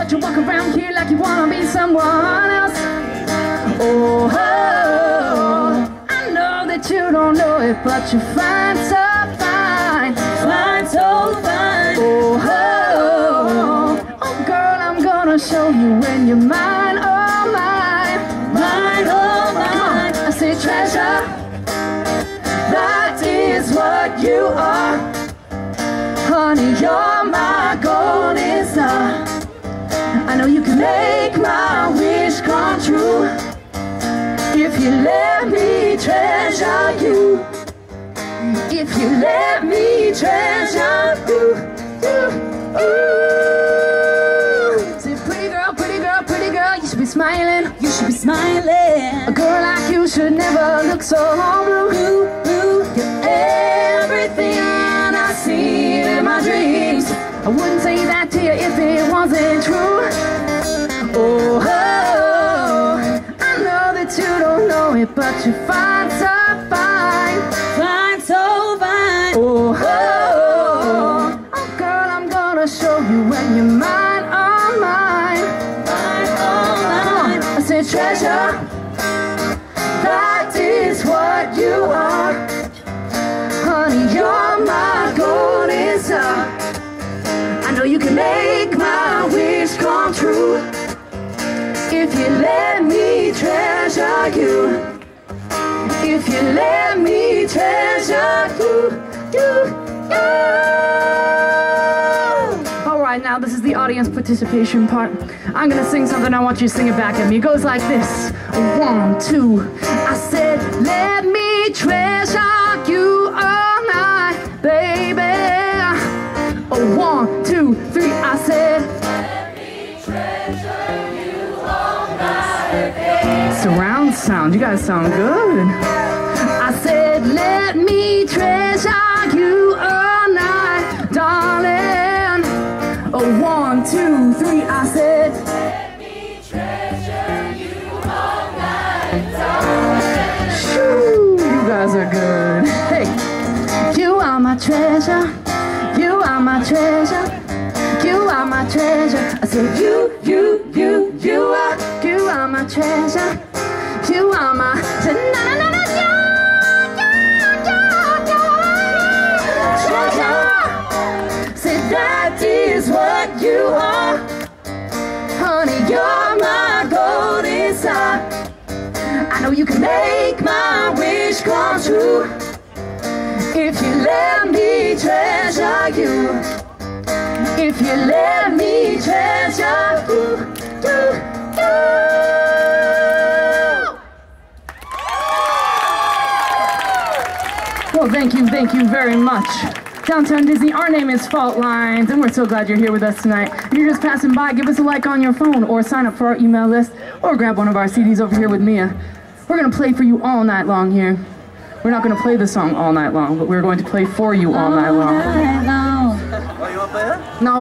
but you walk around here like you wanna be someone else. Oh, I know that you don't know it, but you're fine, so fine, fine, so fine. Oh, girl, I'm gonna show you when you're mine, oh mine, mine, oh mine. I say treasure, that is what you are. Honey, you're my golden star. I know you can make my wish come true if you let me treasure you. If you let me treasure you. Say, pretty girl, pretty girl, pretty girl, you should be smiling. You should be smiling. A girl like you should never look so blue. You're everything I see in my dreams. I wouldn't say that to you if it wasn't true. Oh, I know that you don't know it, but you're fine, so fine, fine, so fine. Oh, girl, I'm gonna show you when you're mine, oh mine, mine, oh mine. I said treasure, that is what you are. Honey, you're my golden star. I know you can make my wish come true if you let me treasure you. If you let me treasure you. Alright, now this is the audience participation part. I'm gonna sing something, I want you to sing it back at me. It goes like this. 1, 2. I said, let me treasure you all night, baby. 1, 2, 3, I said, let me treasure you all night, baby. Surround sound, you guys sound good. I said, let me treasure you all night, darling. 1, 2, 3, I said, let me treasure you all night, darling. Shoo, you guys are good. Hey, you are my treasure. You are my treasure, you are my treasure. I said you are my treasure, you are my treasure. Said that is what you are. Honey, you're my golden star. I know you can make my wish come true if you let me treasure you. If you let me treasure you. Well, thank you very much. Downtown Disney, our name is Fault Lines, and we're so glad you're here with us tonight. If you're just passing by, give us a like on your phone, or sign up for our email list, or grab one of our CDs over here with Mia. We're gonna play for you all night long here. We're not going to play the song all night long, but we're going to play for you all night long. No.